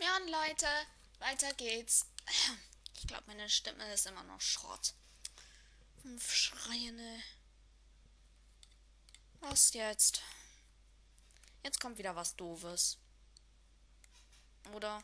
Ja, und Leute, weiter geht's. Ich glaube, meine Stimme ist immer noch Schrott. Schreiende. Was jetzt? Jetzt kommt wieder was Doofes. Oder?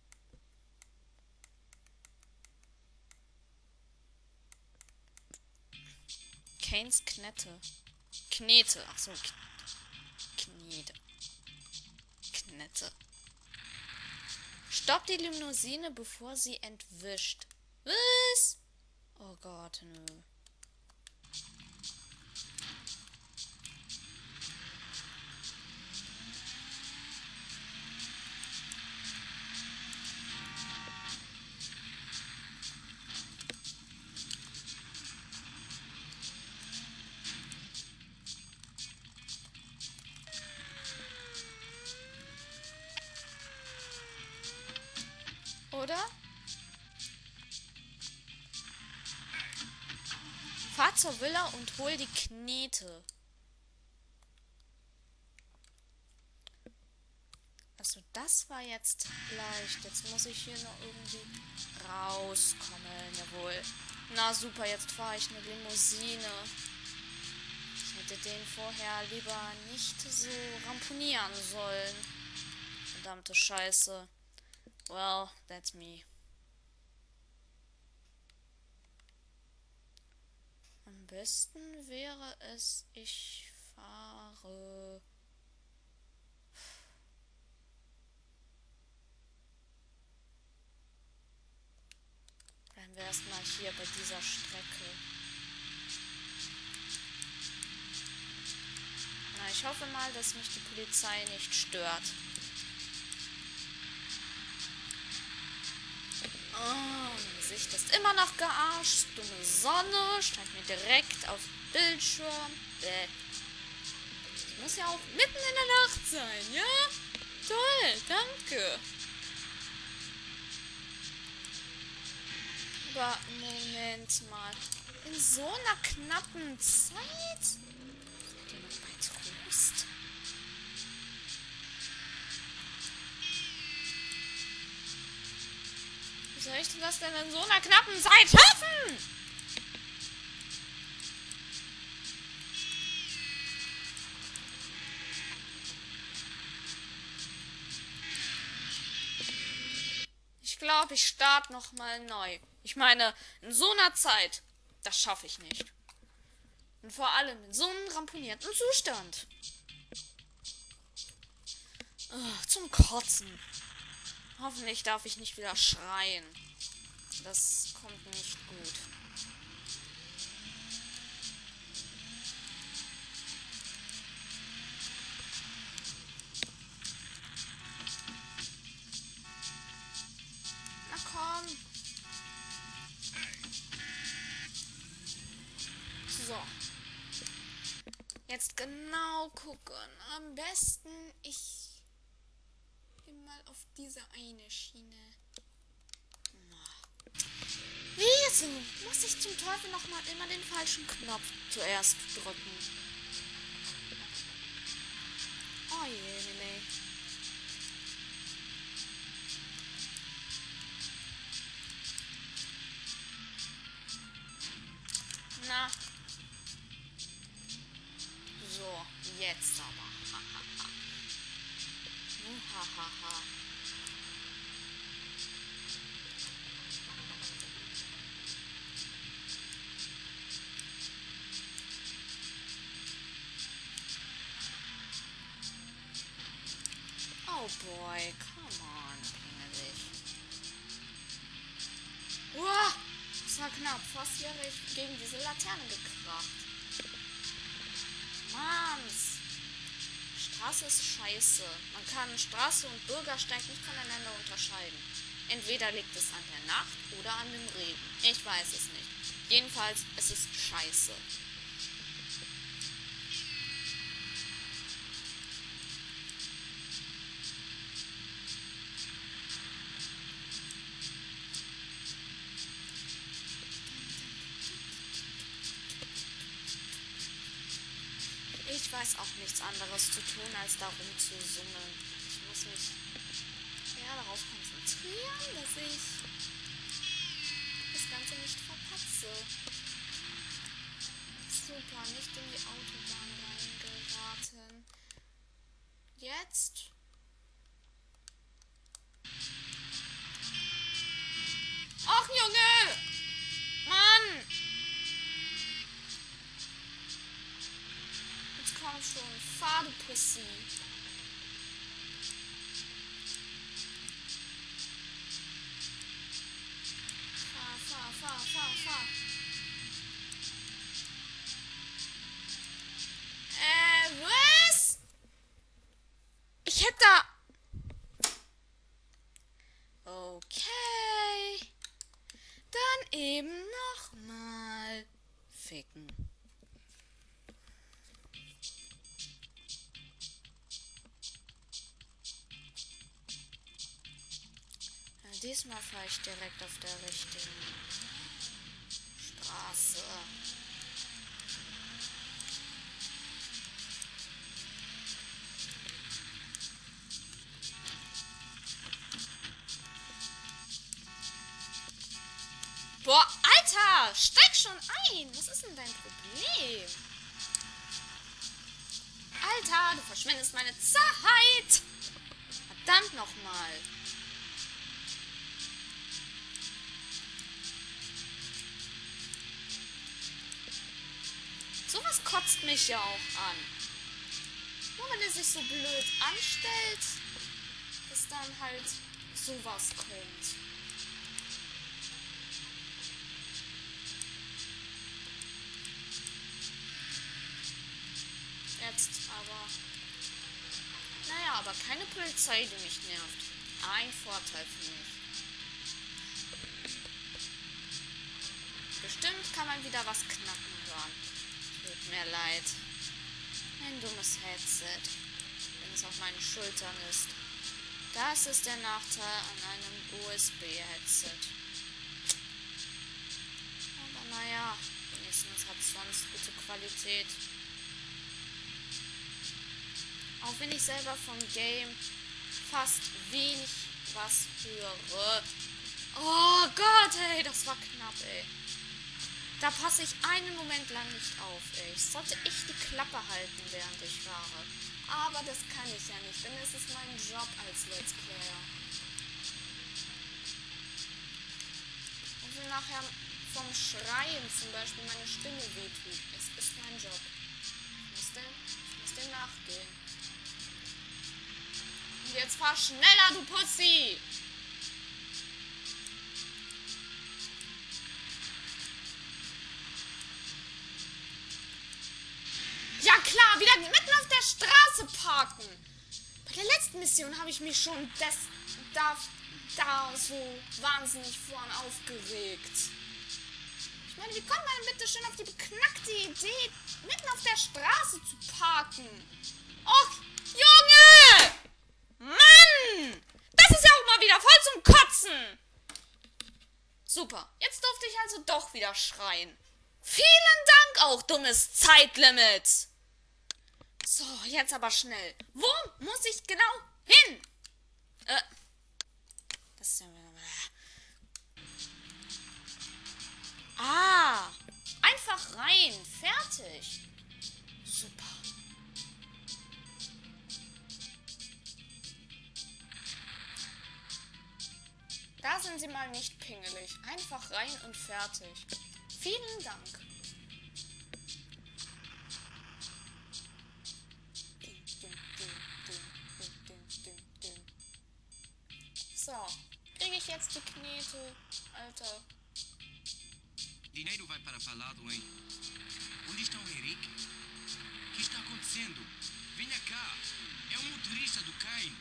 Kanes Knete. Knete. Achso. Knete. Knete. Stopp die Limousine, bevor sie entwischt. Was? Oh Gott, nö. Oder? Fahr zur Villa und hol die Knete. Also das war jetzt leicht. Jetzt muss ich hier noch irgendwie rauskommen. Jawohl. Na super, jetzt fahre ich eine Limousine. Ich hätte den vorher lieber nicht so ramponieren sollen. Verdammte Scheiße. Well, that's me. Am besten wäre es, ich fahre... Bleiben wir erstmal hier bei dieser Strecke. Na, ich hoffe mal, dass mich die Polizei nicht stört. Oh, mein Gesicht ist immer noch gearscht. Dumme Sonne steigt mir direkt auf Bildschirm. Bäh. Das muss ja auch mitten in der Nacht sein, ja? Toll, danke. Aber Moment mal. In so einer knappen Zeit? Seid ihr noch bei Trost? Wie soll ich das denn in so einer knappen Zeit schaffen? Ich glaube, ich starte nochmal neu. Ich meine, in so einer Zeit, das schaffe ich nicht. Und vor allem in so einem ramponierten Zustand. Zum Kotzen. Hoffentlich darf ich nicht wieder schreien. Das kommt nicht gut. Na komm. So. Jetzt genau gucken. Am besten ich bin mal auf diese eine Schiene. Wieso muss ich zum Teufel nochmal immer den falschen Knopf zuerst drücken? Oh je, nee. Na. So, jetzt aber. Hahaha. Oh boy, come on, pingelig. Uah, das war knapp. Fast wäre ich gegen diese Laterne gekracht. Manns. Straße ist scheiße. Man kann Straße und Bürgersteig nicht voneinander unterscheiden. Entweder liegt es an der Nacht oder an dem Regen. Ich weiß es nicht. Jedenfalls, es ist scheiße. Ich weiß auch nichts anderes zu tun, als darum zu summen. Ich muss mich eher darauf konzentrieren. konzentrieren, dass ich das Ganze nicht verpatze. Super, nicht in die Autobahn reingeraten. Jetzt. Ach, Junge! Mann! Jetzt komm schon. Fahr, du Pussy. Fahr. Was? Ich hätte da... Okay. Dann eben nochmal ficken. Ja, diesmal fahre ich direkt auf der richtigen Straße. Boah, Alter! Steig schon ein! Was ist denn dein Problem? Alter, du verschwendest meine Zeit! Verdammt nochmal! Sowas kotzt mich ja auch an. Nur wenn er sich so blöd anstellt, dass dann halt sowas kommt. Jetzt aber... Naja, aber keine Polizei, die mich nervt. Ein Vorteil für mich. Bestimmt kann man wieder was knacken hören. Tut mir leid. Ein dummes Headset. Wenn es auf meinen Schultern ist. Das ist der Nachteil an einem USB-Headset. Aber naja, wenigstens hat es sonst gute Qualität. Auch wenn ich selber vom Game fast wenig was höre. Oh Gott, ey, das war knapp, ey. Da passe ich einen Moment lang nicht auf, ey. Ich sollte echt die Klappe halten, während ich fahre. Aber das kann ich ja nicht, denn es ist mein Job als Let's Player. Und wenn nachher vom Schreien zum Beispiel meine Stimme wehtut, es ist mein Job. Ich muss dem nachgehen. Und jetzt fahr schneller, du Pussy! Ja klar, wieder mitten auf der Straße parken. Bei der letzten Mission habe ich mich schon da so wahnsinnig vorn aufgeregt. Ich meine, wie kommt man bitte schön auf die beknackte Idee, mitten auf der Straße zu parken? Och, Junge! Mann! Das ist ja auch mal wieder voll zum Kotzen! Super, jetzt durfte ich also doch wieder schreien. Vielen Dank auch, dummes Zeitlimit! So, jetzt aber schnell. Wo muss ich genau hin? Das ist ja... Ah, einfach rein. Fertig. Super. Da sind sie mal nicht pingelig. Einfach rein und fertig. Vielen Dank. So, kriege ich jetzt die Knete, Alter. Dinheiro vai para falado, hein? Onde está o Henrique? O que está acontecendo? Venha cá. É o motorista do Caio.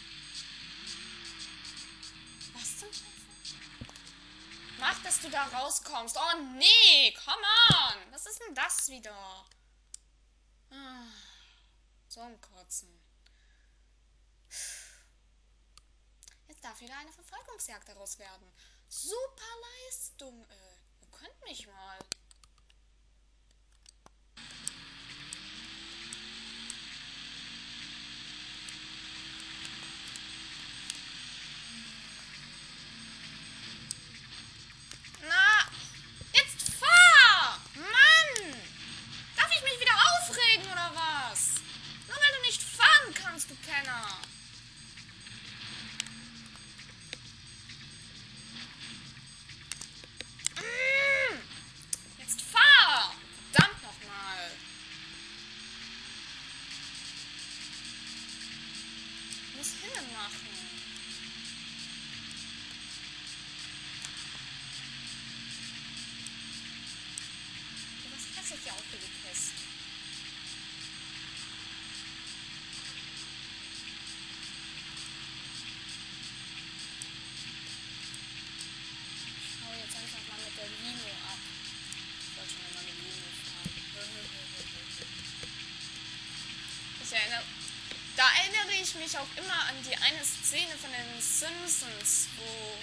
Was zum Teufel? Mach, dass du da rauskommst. Oh nee, come on. Was ist denn das wieder? Ah, so ein Kotzen. Jetzt darf wieder eine Verfolgungsjagd daraus werden. Super Leistung, ey. Ihr könnt mich mal. sich ja auch für die Pest. Ich hau jetzt einfach mal mit der Limo ab. Ich wollte schon immer eine Limo fahren. Da erinnere ich mich auch immer an die eine Szene von den Simpsons, wo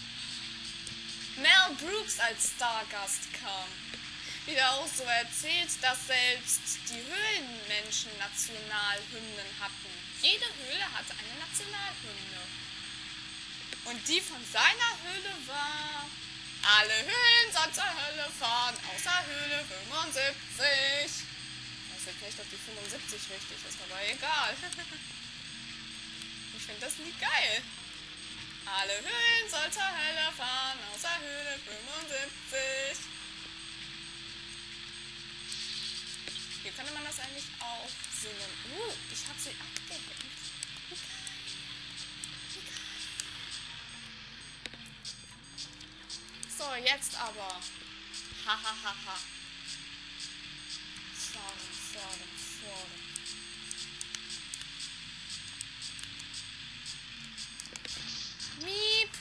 Mel Brooks als Stargast kam. Wie er auch so erzählt, dass selbst die Höhlenmenschen Nationalhymnen hatten. Jede Höhle hatte eine Nationalhymne. Und die von seiner Höhle war: Alle Höhlen sollen zur Hölle fahren, außer Höhle 75. Ich weiß jetzt nicht, ob die 75 richtig ist, aber egal. Ich finde das Lied geil. Alle Höhlen sollen zur Hölle fahren, außer Höhle 75. Hier könnte man das eigentlich auch singen. Ich habe sie abgehängt. Wie geil. Wie geil. So, jetzt aber. Hahaha. Fahren. Miep.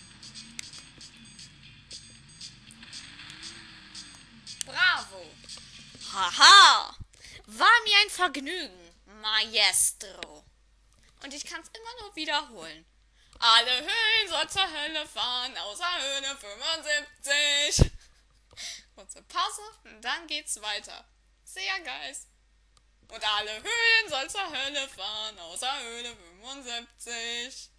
Bravo. Haha. War mir ein Vergnügen, Maestro. Und ich kann es immer nur wiederholen. Alle Höhlen sollen zur Hölle fahren, außer Höhle 75. Kurze Pause und dann geht's weiter. Sehr geil. Und alle Höhlen sollen zur Hölle fahren, außer Höhle 75.